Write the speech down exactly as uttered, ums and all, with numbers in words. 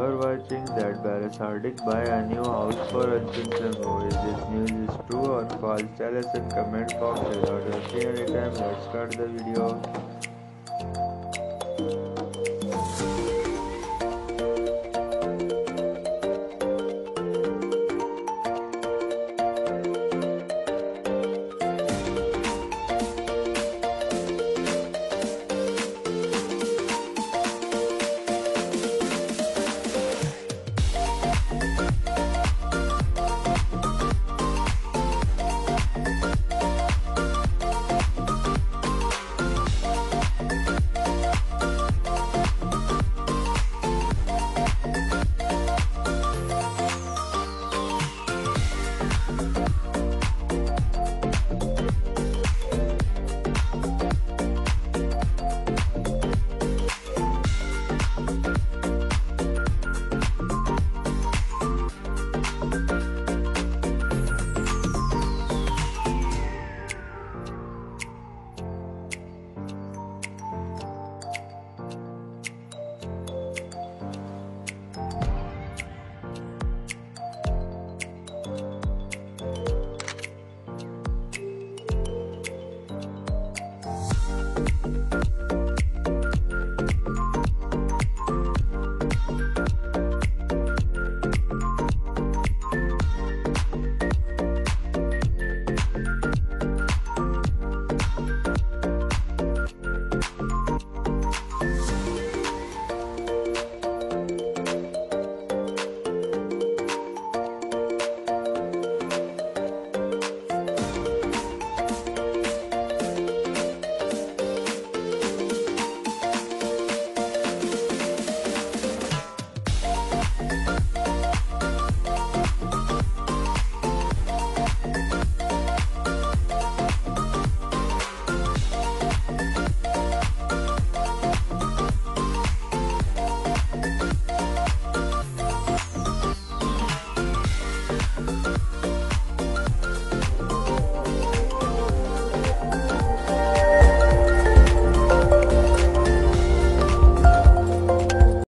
are watching that Baris Arduc buy a new house for Elcin Sangu. Is this news is true or false? Tell us in comment box without wasting any time. Let's start the video.